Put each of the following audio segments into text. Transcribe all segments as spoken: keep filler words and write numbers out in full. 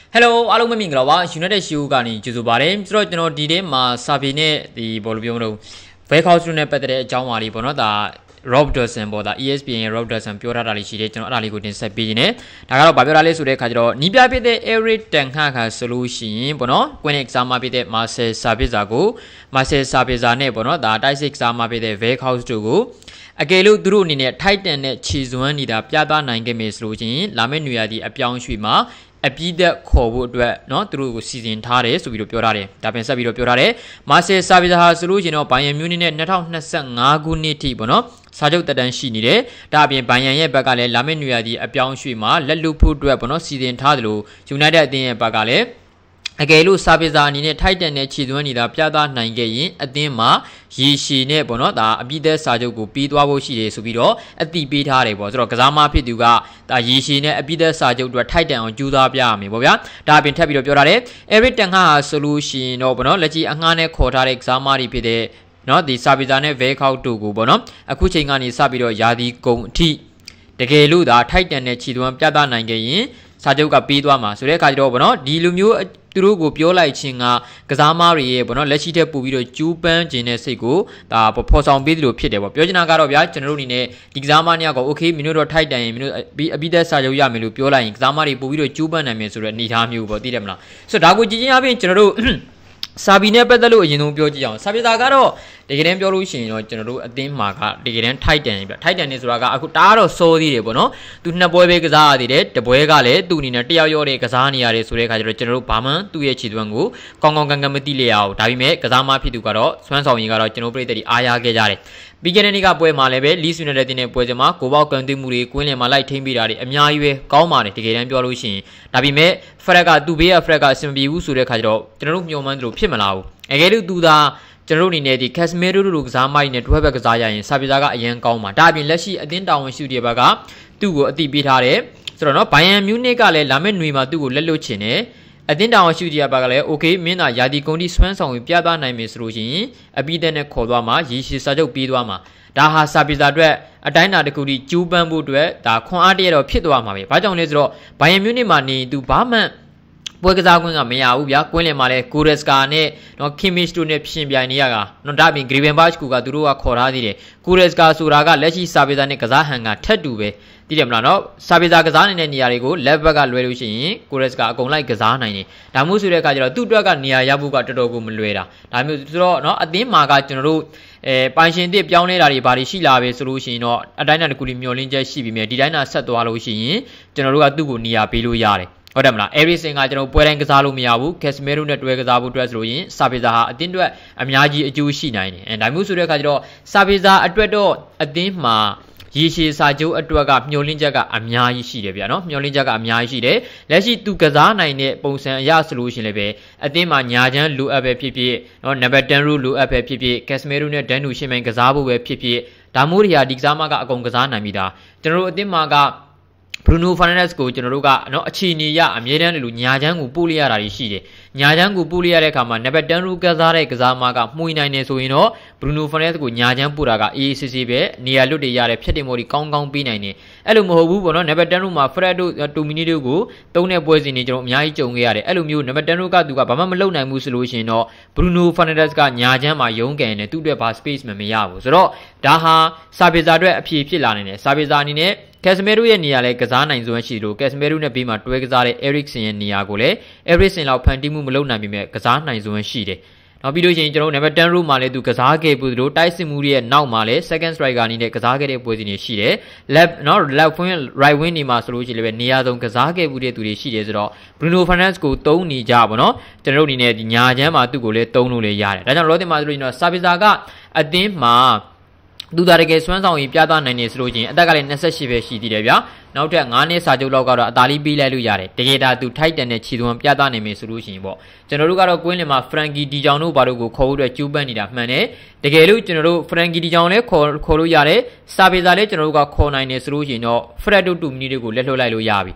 Hello, alo mấy mình gọi là United Show cái này chú bà đấy, rồi cho nó đi đến mà sabi này thì bảo biết đâu, phải khâu xuống này bắt đầu trong mà đi bảo nó đã Rob Dawson bảo đã E S P N Rob Dawsonပြောတာလေးရှိတယ်ကျွန်တော်အဲ့ဒါလေးကိုတင်ဆက်ပေးနေဒါကတော့ဗာပြောတာလေးဆိုတဲ့အခါကျတော့နီးပြဖြစ်တဲ့ Eric Ten Hag ကဆိုလို့ရှိရင်ပေါ့နော် Queen Exam မှာဖြစ်တဲ့ Marcel Sabitzer ကို Marcel Sabitzer နဲ့ပေါ့နော်ဒါ Type Exam မှာဖြစ်တဲ့ Vegas တို့ကိုအကယ်လို့သူတို့အနေနဲ့ Titan နဲ့ခြေစွမ်းနေတာပြသနိုင်ခဲ့မယ်ဆိုလို့ရှိရင်လာမယ့်နွေရာသီအပြောင်းရွှေ့မှာအပြည့်သက်ခေါ်ဖို့အတွက်เนาะသူတို့ကိုစီစဉ်ထားတယ်ဆိုပြီးတော့ပြောထားတယ်ဒါပြင်ဆက်ပြီးတော့ပြောထားတယ် Marcel Sabitzer ဟာဆိုလို့ရှိရင်တော့ Bayern Munich နဲ့twenty twenty-fiveခုနှစ်ထိပေါ့နော်စာချုပ်တက်တန်းရှိနေတယ်ဒါအပြင်ဘိုင်ယန်ရဲ့ဘက်ကလည်းလာမယ့်နွေရာသီအပြောင်းရွှေ့မှာလက်လွတ်ဖို့အတွက်ပေါ့နော်စီစဉ်ထားတယ်လို့ United အသင်းရဲ့ဘက်ကလည်းအကယ်လို့စာပေစာအနေနဲ့ Titan နဲ့ခြေသွင်းနေတာပြသနိုင်ခဲ့ရင်အသင်းမှာရေရှည်နဲ့ပေါ့နော်ဒါအပြည့်သက်စာချုပ်ကိုပြီးသွားဖို့ရှိတယ်ဆိုပြီးတော့အတိပေးထားတယ်ပေါ့ဆိုတော့ကစားမဖြစ်သူကဒါရေရှည်နဲ့အပြည့်သက်စာချုပ်အတွက် Titan အောင်ကြိုးစားပြရမယ်ပေါ့ဗျာဒါအပြင်ထပ်ပြီးတော့ပြောထားတယ် Eric Ten Hag ဟာဆိုလို့ရှိရင်တော့ပေါ့နော်လက်ကြီးအငှားနဲ့ခေါ်ထားတဲ့ကစားမတွေဖြစ်တဲ့နော်ဒီစာပေစာနဲ့ Vegas တို့ကိုပေါ့နော်အခုချိန်ကနေစပြီးတော့ယာဒီကုံအထိတကယ်လို့ဒါ Titan နဲ့ခြေသွင်းပြသနိုင်ခဲ့ရင်စာချုပ်ကပြီးသွားမှာဆိုတဲ့အခါကျတော့ပေါ့နော်ဒီလိုမျိုးသူတို့ကိုပြောလိုက်ခြင်းကကစားမတွေရဲ့ပေါ့နော်လက်ရှိထက်ပို့ပြီးတော့ကျူးပန်းခြင်းတဲ့စိတ်ကိုဒါဖော်ဆောင်ပေးသလိုဖြစ်တယ်ပေါ့ပြောချင်တာကတော့ဗျာကျွန်တော်တို့အနေနဲ့ဒီကစားမနှစ်ယောက်ကို okay မင်းတို့တော့ Titan ရင်မင်းတို့အပြီးသက်စာချုပ်ရမယ်လို့ပြောလိုက်ရင်ကစားမတွေပို့ပြီးတော့ကျူးပန်းနိုင်မယ်ဆိုတဲ့အနေအထားမျိုးပေါ့သိတယ်မလားဆိုတော့ဒါကိုကြည့်ချင်းအပြင်ကျွန်တော်တို့စာဘီနဲ့ပတ်သက်လို့အရင်ဆုံးပြောကြည့်အောင်စာပေစာကတော့တကယ်တမ်းပြောလို့ရှိရင်တော့ကျွန်တော်တို့အသင်းမှာကတကယ်တမ်း Titan ပြ Titan နေဆိုတာကအခုတားတော့စောသေးတယ်ပေါ့နော်သူနှစ်ပွဲပဲကစားရသေးတယ်တပွဲကလည်းသူ့အနေနဲ့တယောက်ရောတဲ့ကစားနေရတယ်ဆိုတဲ့အခါကျတော့ကျွန်တော်တို့ဘာမှသူ့ရဲ့ခြေသွမ်းကိုကောင်းကောင်းကန်ကန်မသိလေအောင်ဒါပေမဲ့ကစားမဖြစ်သူကတော့စွမ်းဆောင်ရည်ကတော့ကျွန်တော်ပြည်သက်ဒီအားရခဲ့ကြတယ်ပြီးခဲ့တဲ့နေ့ကပွဲမှာလည်းပဲ Leeds United တင်တဲ့ပွဲစဉ်မှာကိုပေါက်ကန်သွင်းမှုတွေကွင်းလယ်မှာလိုက်ထိမ့်ပေးတာတွေအများကြီးပဲကောင်းပါတယ်တကယ်တမ်းပြောလို့ရှိရင်ဒါပေမဲ့ Fred ကသူ့ဘေးက Fred ကအဆင်ပြေဘူးဆိုတဲ့အခါကျတော့ကျွန်တော်တို့မျှော်မှန်းသလိုဖြစ်မလာဘူးအကယ်လို့သူသာကျွန်တော်တို့အနေနဲ့ဒီ Casemiro တို့ကစားမိုက်နဲ့တွဲဘက်ကစားရရင်စာပေစာကအရင်ကောင်းပါဒါအပြင်လက်ရှိအသင်းတာဝန်ရှိတဲ့ဘက်ကသူ့ကိုအတိပေးထားတယ်ဆိုတော့နော် Bayern Munich ကလည်းလာမယ့်နွေမှာသူ့ကိုလက်လွတ်ချင်တယ်အသင်းတာဝန်ရှိတဲ့ဘက်ကလည်း okay မင်းသာယာတီကုန်တီစွမ်းဆောင်ပြီးပြသနိုင်မယ်ဆိုလို့ရှိရင်အပိသက်နဲ့ခေါ်သွားမှာရေရှည်စာချုပ်ပြီးသွားမှာဒါဟာစာပေစာအတွက်အတိုင်းအတာတစ်ခုထိကျူးပန်းဖို့အတွက်ဒါခွန်အားတရတော့ဖြစ်သွားမှာပဲဘာကြောင့်လဲဆိုတော့ Bayern Munich မှာနေသူဘာမှပွဲကစားကွင်းကမရဘူးဗျာကွင်းလင်မှာလဲ Goretzka နဲ့နော် Kimmich တို့နဲ့ရှင်ပြိုင်နေရတာနော်ဒါပြင် Gravenberch ကသူတို့ကခေါ်ထားသေးတယ် Goretzka ဆိုတာကလက်ရှိစာပေစာနဲ့ကစားဟန်ကထက်တူပဲသိတယ်မလားနော်စာပေစာကစားနေတဲ့နေရာတွေကို left back ကလွယ်လို့ရှိရင် Goretzka အကုန်လိုက်ကစားနိုင်တယ်ဒါမှမဟုတ်ဆိုတဲ့အခါကျတော့သူ့အတွက်ကနေရာရဖို့ကတော်တော်ကိုမလွယ်တာဒါမျိုးဆိုတော့နော်အသင်းမှာကကျွန်တော်တို့အဲပိုင်ရှင်တစ်ပြောင်းလဲတာတွေဘာတွေရှိလာပဲဆိုလို့ရှိရင်တော့အတိုင်းအတာတစ်ခုလေးမျောလင်းချက်ရှိပြီမြဲဒီတိုင်းတာဆက်သွားလို့ရှိရင်ကျွန်တော်တို့ကသူ့ကိုနေရာပေးလို့ရတယ်ဟုတ်တယ်မလား Everything ကကျွန်တော်ပွဲတိုင်းကစားလို့မရဘူး Casemiro နဲ့တွဲကစားဖို့အတွက်ဆိုလို့ရင်စာပေစာဟာအသင်းအတွက်အများကြီးအကျိုးရှိနိုင်တယ်အဲဒါမျိုးဆိုတဲ့အခါကျတော့စာပေစာအတွက်တော့အသင်းမှာရေရှည်စာချုပ်အတွက်ကမျောလင်းချက်ကအများကြီးရှိတယ်ဗျာနော်မျောလင်းချက်ကအများကြီးရှိတယ်လက်ရှိသူကစားနိုင်တဲ့ပုံစံအရဆိုလို့ရှင်လည်းပဲအသင်းမှာညာချမ်းလိုအပ်ပဲဖြစ်ဖြစ်နော်နံပါတ်tenရူလိုအပ်ပဲဖြစ်ဖြစ် Casemiro နဲ့ဒန်နူရှင်းမိုင်ကစားဖို့ပဲဖြစ်ဖြစ်ဒါမျိုးတွေဟာဒီကစားမကအကုန်ကစားနိုင်ပြီဒါကျွန်တော်တို့အသင်းမှာကBruno Fernandes ကိုကျွန်တော်တို့ကနော်အခြေအနေရအမြဲတမ်းလူညာချမ်းကိုပို့လိုက်ရတာရှိတယ်ညာချမ်းကိုပို့လိုက်ရတဲ့အခါမှာနံပါတ်tenရူကစားတဲ့ကစားမကမှုန်နိုင်နေဆိုရင်တော့ Bruno Fernandes ကိုညာချမ်းပို့တာကအေးအေးဆေးဆေးပဲနေရာလွတ်တွေရတဲ့ဖြတ်တင်မော်ဒီကောင်းကောင်းပေးနိုင်တယ်အဲ့လိုမဟုတ်ဘူးပေါ့နော်နံပါတ်tenရူမှာ Fred တို့ Tomini တို့ကိုတုံးတဲ့ပွဲစဉ်တွေကျွန်တော်အများကြီးကြုံခဲ့ရတယ်အဲ့လိုမျိုးနံပါတ်tenရူကသူကဘာမှမလုပ်နိုင်ဘူးဆိုလို့ရှိရင်တော့ Bruno Fernandes ကညာချမ်းမှာရုံးကန်နေသူ့အတွက်ဘာ space မမရဘူးဆိုတော့ဒါဟာစာပေစာအတွက်အဖြေဖြစ်လာနိုင်တယ်စာပေစာအနေနဲ့Casemiro ရဲ့နေရာလဲကစားနိုင်စွမ်းရှိလို့ Casemiro နဲ့ဘေးမှာတွဲကစားတဲ့ Eriksen ရဲ့နေရာကိုလည်း Eriksen လောက်ဖန်တီးမှုမလုပ်နိုင်ပေမဲ့ကစားနိုင်စွမ်းရှိတယ်။နောက်ပြီးလို့ရှိရင်ကျွန်တော် number ten မှာလည်းသူကစားခဲ့ပြီးလို့တိုက်စစ်မှုရဲ့နောက်မှာလည်း second striker အနေနဲ့ကစားခဲ့တဲ့ပွဲစဉ်တွေရှိတယ်။ left နော် left wing right wing နေမှာဆိုလို့ရှိရင်လည်းနေရာဆုံးကစားခဲ့မှုတဲ့သူတွေရှိတယ်ဆိုတော့ Bruno Fernandes ကိုတုံးနေကြပါတော့။ကျွန်တော်တို့အနေနဲ့ဒီညာချမ်းမှာသူ့ကိုလည်းတုံးလို့လည်းရတယ်။ဒါကြောင့် Lotte မှာဆိုလို့ရှိရင်တော့ Sabitzer ကအသင်းမှာသူဒါတကယ်စွမ်းဆောင်ရည်ပြသနိုင်နေဆိုလို့ချင်းအသက်ကလည်းtwenty-eightပဲရှိသေးတယ်ဗျာနောက်ထပ်fiveနှစ်စာချုပ်လောက်ကတော့အသာလေးပေးလိုက်လို့ရတယ်တကယ်ဒါသူ Titan နဲ့ခြေသွမ်းပြသနိုင်မယ်ဆိုလို့ရှိရင်ပေါ့ကျွန်တော်တို့ကတော့ကွင်းလင်မှာ Frankie De Jong တို့ဘာလို့ကိုခေါ်ဖို့အတွက်ကျူးပန်းနေတာမှန်တယ်တကယ်လို့ကျွန်တော်တို့ Frankie De Jong လည်းခေါ်ခေါ်လို့ရတယ်စာပေစာလည်းကျွန်တော်တို့ကခေါ်နိုင်တယ်ဆိုလို့ရှိရင်တော့ Fred တို့two minute တွေကိုလက်လွှတ်လိုက်လို့ရပြီ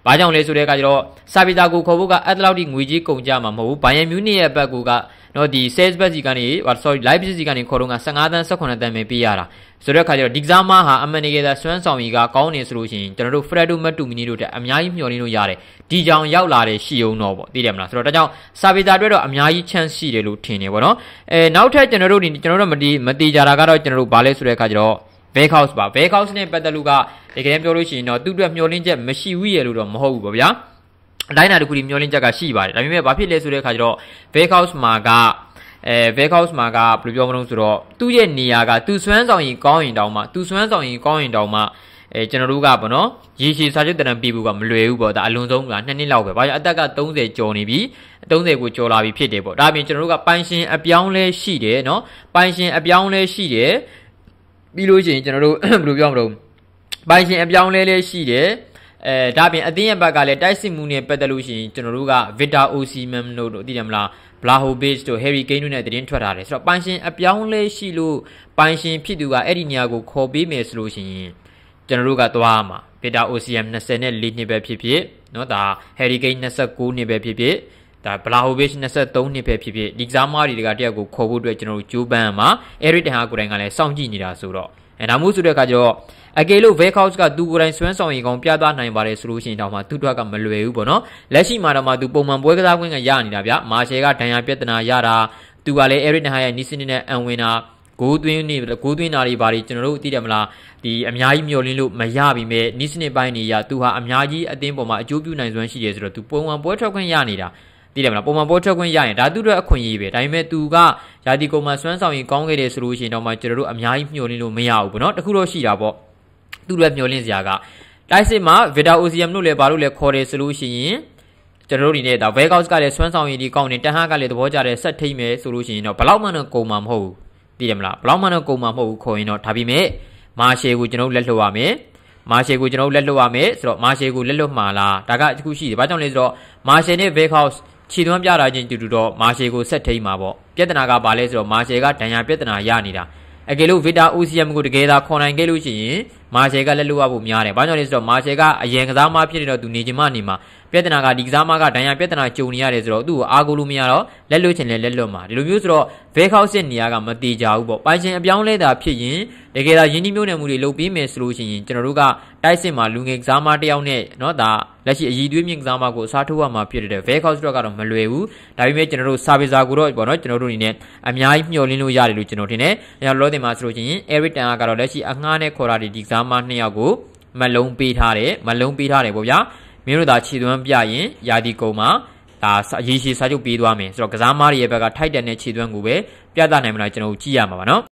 ဘာကြောင့်လဲဆိုတဲ့အခါကျတော့စာပီတာကိုခေါ်ဖို့ကအဲ့လောက်ထိငွေကြီးကုန်ကြမှာမဟုတ်ဘူးဘိုင်ယန်မြူးနစ်ရဲ့ဘက်ကနော်ဒီ sales ဘက်စီကနေ sorry live စီကနေခေါ်တော့ကfifteenတန်းeighteenတန်းပဲပေးရတာဆိုတဲ့အခါကျတော့ဒီကစားမဟာအမှန်တကယ်သာစွမ်းဆောင်ရည်ကကောင်းနေဆိုလို့ရှိရင်ကျွန်တော်တို့ Fredo Mattumini တို့တက်အများကြီးမျှော်လင့်လို့ရတယ်ဒီကြောင်ရောက်လာတဲ့ရှိအောင်တော့ပေါ့သိတယ်မလားဆိုတော့ဒါကြောင့်စာပီတာအတွက်တော့အများကြီး chance ရှိတယ်လို့ထင်တယ်ပေါ့နော်အဲနောက်ထပ်ကျွန်တော်တို့ဒီကျွန်တော်တို့မတီးမတီးကြတာကတော့ကျွန်တော်တို့ဘာလဲဆိုတဲ့အခါကျတော့ Veikhouse ပါ Veikhouse နဲ့ပတ်သက်လို့ကတကယ်ပြောလို့ရှိရင်တော့သူ့အတွက်မျှော်လင့်ချက်မရှိဘူးရလို့တော့မဟုတ်ဘူးပေါ့ဗျာအတိုင်းအတာတစ်ခုဒီမျှော်လင့်ချက်ကရှိပါတယ်ဒါပေမဲ့ဘာဖြစ်လဲဆိုတဲ့အခါကျတော့ Veikhouse မှာကအဲ Veikhouse မှာကဘယ်လိုပြောမလို့ဆိုတော့သူ့ရဲ့နေရာကသူစွမ်းဆောင်ရည်ကောင်းရင်တောင်မှသူစွမ်းဆောင်ရည်ကောင်းရင်တောင်မှအဲကျွန်တော်တို့ကပေါ့နော်ရေရှည်စာချုပ်တရံပြဖို့ကမလွယ်ဘူးပေါ့ဒါအလွန်ဆုံးကနှစ်နှစ်လောက်ပဲဘာကြောင့်အသက်ကthirtyကျော်နေပြီthirtyကိုကျော်လာပြီဖြစ်တယ်ပေါ့ဒါအပြင်ကျွန်တော်တို့ကပိုင်ရှင်အပြောင်းလဲရှိတယ်နော်ပိုင်ရှင်အပြောင်းလဲရှိတယ်ပြီးလို့ရှိရင်ကျွန်တော်တို့ဘယ်လိုပြောမလို့ပိုင်ရှင်အပြောင်းလဲလဲရှိတယ်အဲဒါအပြင်အသင်းရဲ့ဘက်ကလည်းတိုက်စစ်မှုနဲ့ပတ်သက်လို့ရှိရင်ကျွန်တော်တို့က Victor Osimhen တို့သိတယ်မလားVlahovic တို့ Harry Kane တို့နဲ့တည်င်းထွက်ထားတယ်ဆိုတော့ပိုင်ရှင်အပြောင်းလဲရှိလို့ပိုင်ရှင်ဖြစ်သူကအဲ့ဒီနေရာကိုခေါ်ပေးမယ်ဆိုလို့ရှိရင်ကျွန်တော်တို့ကသွားမှာ Victor Osimhen twenty-fourနှစ်ပဲဖြစ်ဖြစ်เนาะဒါ Harry Kane twenty-nineနှစ်ပဲဖြစ်ဖြစ်ဒါ Vlahovic twenty-threeနှစ်ပဲဖြစ်ဖြစ်ဒီကစားမတွေကတယောက်ကိုခေါ်ဖို့အတွက်ကျွန်တော်တို့ကြိုးပမ်းမှာ Eric Ten Hagကိုယ်တိုင်ကလည်းစောင့်ကြည့်နေတာဆိုတော့အဲဒါမျိုးဆိုတဲ့အခါကျတော့အကယ်လို့ Veikhouse ကသူကိုယ်တိုင်စွမ်းဆောင်ရည်ကောင်းပြသနိုင်ပါတယ်ဆိုလို့ရှိရင်တော့မှသူ့အတွက်ကမလွယ်ဘူးပေါ့နော်လက်ရှိမှာတော့မှသူပုံမှန်ပွဲကစားခွင့်ကရနေတာဗျမာရှယ်ကဒဏ်ရာပြဿနာရတာသူကလည်း Eric Ten Hag ရဲ့နီးစနစ်နဲ့အံဝင်တာဂိုးသွင်းနေဂိုးသွင်းတာတွေဘာတွေကျွန်တော်တို့သိတယ်မလားဒီအများကြီးမျှော်လင့်လို့မရပြီမဲ့နီးစနစ်ပိုင်းတွေရသူဟာအများကြီးအသင်းပေါ်မှာအကျိုးပြုနိုင်စွမ်းရှိတယ်ဆိုတော့သူပုံမှန်ပွဲထွက်ခွင့်ရနေတာသိတယ်မလားပုံမှန်ပွဲထွက်ခွင့်ရရင်ဒါသူ့အတွက်အခွင့်အရေးပဲဒါပေမဲ့သူကယာတီကုန်မှာစွမ်းဆောင်ရည်ကောင်းခဲ့တယ်ဆိုလို့ရှိရင်တော့မှကျွန်တော်တို့အများကြီးမျှော်လင့်လို့မရဘူးပေါ့နော်တခုတော့ရှိတာပေါ့သူ့အတွက်မျှော်လင့်စရာကတိုက်စစ်မှာ Victor Osimhen တို့လည်းဘာလို့လဲခေါ်တယ်ဆိုလို့ရှိရင်ကျွန်တော်တို့ဒီနေ့ဒါ Veikhouse ကလည်းစွမ်းဆောင်ရည်ဒီကောင်းနေတန်ဟာကလည်းသဘောကျတယ်ဆက်ထိမ့်မယ်ဆိုလို့ရှိရင်တော့ဘလောက်မှတော့ကုန်မှာမဟုတ်ဘူးသိတယ်မလားဘလောက်မှတော့ကုန်မှာမဟုတ်ဘူးခေါ်ရင်တော့ဒါပေမဲ့မာရှယ်ကိုကျွန်တော်တို့လက်လှုပ်ရမယ်မာရှယ်ကိုကျွန်တော်တို့လက်လှုပ်ရမယ်ဆိုတော့မာရှယ်ကိုလက်လှုပ်မှာလားဒါကတစ်ခုရှိတယ်ဘာကြောင့်လဲဆိုတော့မာရှယ်နဲ့ Veikhouse ခြေသွမ်းပြတာချင်းတူတူတော့မာရှယ်ကိုဆက်ထိမ့်မှာပေါ့ပြဿနာကဘာလဲဆိုတော့မာရှယ်ကဒဏ်ရာပြဿနာရနေတာအကယ်လို့ Victor Osimhen ကိုတကယ်သာခေါ်နိုင်ခဲ့လို့ရှိရင်မာရှယ်ကလက်လို့ရဖို့များတယ်။ဘာကြောင့်လဲဆိုတော့မာရှယ်ကအရင်ကစားမဖြစ်နေတော့သူနေချင်မှနေမှာပြဿနာကဒီကစားမကဒဏ်ရာပြဿနာကြုံနေရတယ်ဆိုတော့သူ့ကိုအားကိုးလို့မရတော့လက်လွတ်ချင်လဲလက်လွတ်မှာဒီလိုမျိုးဆိုတော့ Veikhouse ရဲ့နေရာကမတည်ကြဘူးပေါ့။ပိုင်ရှင်အပြောင်းလဲတာဖြစ်ရင်တကယ်သာယင်းဒီမျိုးနယ်မှုတွေလုပ်ပြီးမယ်ဆိုလို့ရှိရင်ကျွန်တော်တို့ကတိုက်စစ်မှာလူငယ်ကစားမတယောက်နဲ့เนาะဒါလက်ရှိအည်သွေးမြင့်ကစားမကိုအစားထိုးရမှာဖြစ်တဲ့ Veikhouse တော့ကတော့မလွယ်ဘူး။ဒါပေမဲ့ကျွန်တော်တို့စာပေစာကိုတော့ပေါ့เนาะကျွန်တော်တို့အနေနဲ့အများကြီးမျှော်လင့်လို့ရတယ်လို့ကျွန်တော်ထင်တယ်။အဲလောတင်မှာဆိုလို့ရှိရင် Eric Ten Hagကတော့လက်ရှိအငှားနဲ့ခေါ်တာဒီကစားမနှစ်ယောက်ကိုမလုံးပေးထားတယ်မလုံးပေးထားတယ်ပေါ့ဗျာမင်းတို့ဒါခြေသွမ်းပြရင်ယာတီကုံမှာဒါရေရှည်စာချုပ်ပေးသွားမယ်ဆိုတော့ကစားမတွေရဲ့ဘက်ကထိုက်တန်တဲ့ခြေသွမ်းကိုပဲပြသနိုင်မလားကျွန်တော်တို့ကြည့်ရမှာပါနော်